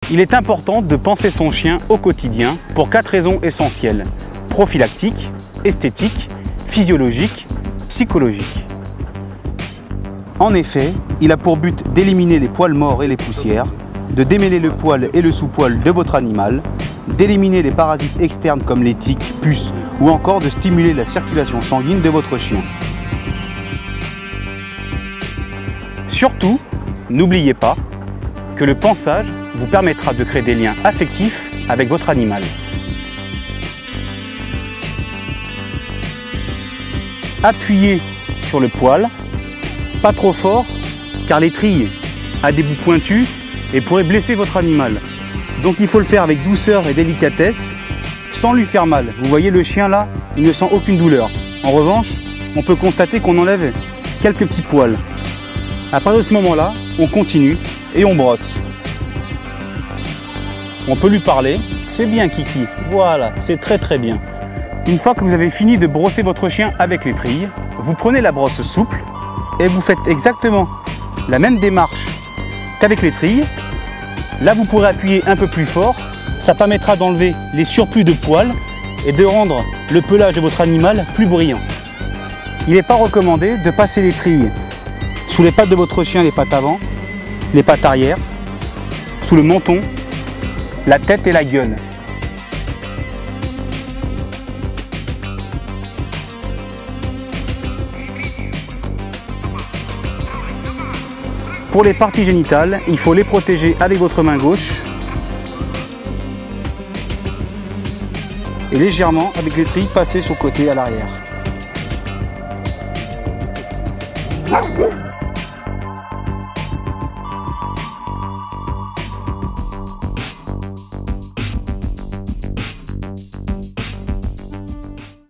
Il est important de penser son chien au quotidien pour 4 raisons essentielles: prophylactique, esthétique, physiologique, psychologique. En effet, il a pour but d'éliminer les poils morts et les poussières, de démêler le poil et le sous-poil de votre animal, d'éliminer les parasites externes comme les tiques, puces ou encore de stimuler la circulation sanguine de votre chien. Surtout, n'oubliez pas que le pansage vous permettra de créer des liens affectifs avec votre animal. Appuyez sur le poil, pas trop fort, car l'étrille a des bouts pointus et pourrait blesser votre animal. Donc il faut le faire avec douceur et délicatesse, sans lui faire mal. Vous voyez le chien là, il ne sent aucune douleur. En revanche, on peut constater qu'on enlève quelques petits poils. À partir de ce moment-là, on continue et on brosse. On peut lui parler. C'est bien Kiki, voilà, c'est très bien. Une fois que vous avez fini de brosser votre chien avec l'étrille, vous prenez la brosse souple et vous faites exactement la même démarche qu'avec l'étrille. Là, vous pourrez appuyer un peu plus fort. Ça permettra d'enlever les surplus de poils et de rendre le pelage de votre animal plus brillant. Il n'est pas recommandé de passer l'étrille sous les pattes de votre chien, les pattes avant, les pattes arrière, sous le menton, la tête et la gueule. Pour les parties génitales, il faut les protéger avec votre main gauche et légèrement avec l'étrille passer sur le côté à l'arrière.